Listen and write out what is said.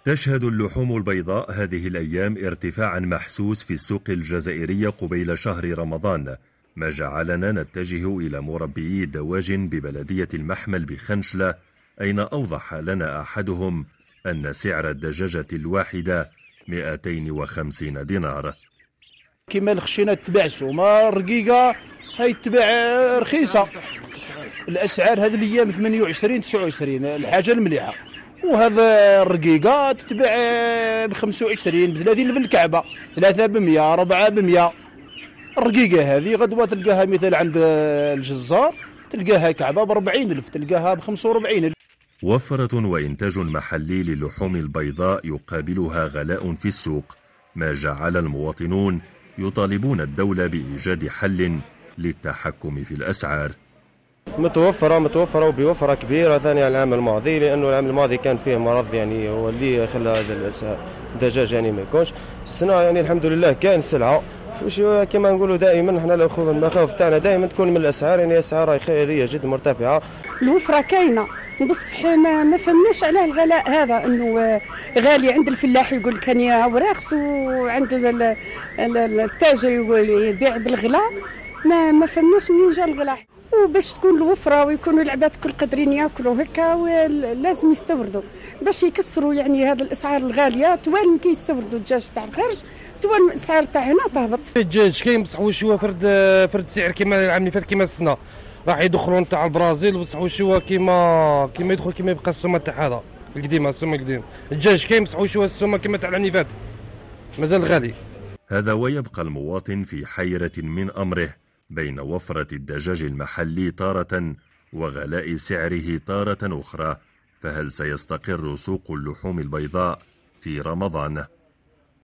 تشهد اللحوم البيضاء هذه الأيام ارتفاعا محسوس في السوق الجزائرية قبيل شهر رمضان، ما جعلنا نتجه إلى مربيي الدواجن ببلدية المحمل بخنشلة، أين أوضح لنا أحدهم أن سعر الدجاجة الواحدة 250 دينار. كما الخشينة تباع سومة، الرقيقة هاي تباع رخيصة. الأسعار هذه الأيام 28 29 الحاجة المليحة، وهذا الرقيقة تتباع ب 25 ب 30 في الكعبة، 3 ب 100 4 ب 100. الرقيقة هذه غدوة تلقاها مثل عند الجزار تلقاها كعبة ب 40,000، تلقاها ب 45,000. وفرة وإنتاج محلي للحوم البيضاء يقابلها غلاء في السوق، ما جعل المواطنون يطالبون الدولة بإيجاد حل للتحكم في الأسعار. متوفرة وبوفرة كبيرة ثانية على العام الماضي، لأنه العام الماضي كان فيه مرض يعني هو اللي خلى هذا الدجاج يعني ما يكونش. السنة يعني الحمد لله كاين سلعة، وش كما نقولوا دائما احنا المخاوف تاعنا دائما تكون من الأسعار، يعني أسعار خيرية جدا مرتفعة. الوفرة كاينة بصح ما فهمناش على الغلاء هذا، انه غالي عند الفلاح يقول كان وراخص، وعند التاجر يبيع بالغلاء. ما فهمناش منين جا الغلاء. وباش تكون الوفره ويكونوا العباد كل قادرين ياكلوا هكا، لازم يستوردوا باش يكسروا يعني هذه الاسعار الغاليه. توالي كي يستوردوا الدجاج تاع الخارج، توالي الاسعار تاع هنا تهبط. الدجاج كاين بصح واش هو فرد سعر كيما العام اللي فات، كيما السنه راح يدخلوا نتاع البرازيل، بصح واش هو كيما يدخل كيما يبقى السومه تاع هذا القديمه. السومه القديم الدجاج كاين بصح واش هو السومه كيما تاع العام اللي فات، مازال غالي. هذا ويبقى المواطن في حيرة من أمره بين وفرة الدجاج المحلي تارة وغلاء سعره تارة أخرى، فهل سيستقر سوق اللحوم البيضاء في رمضان؟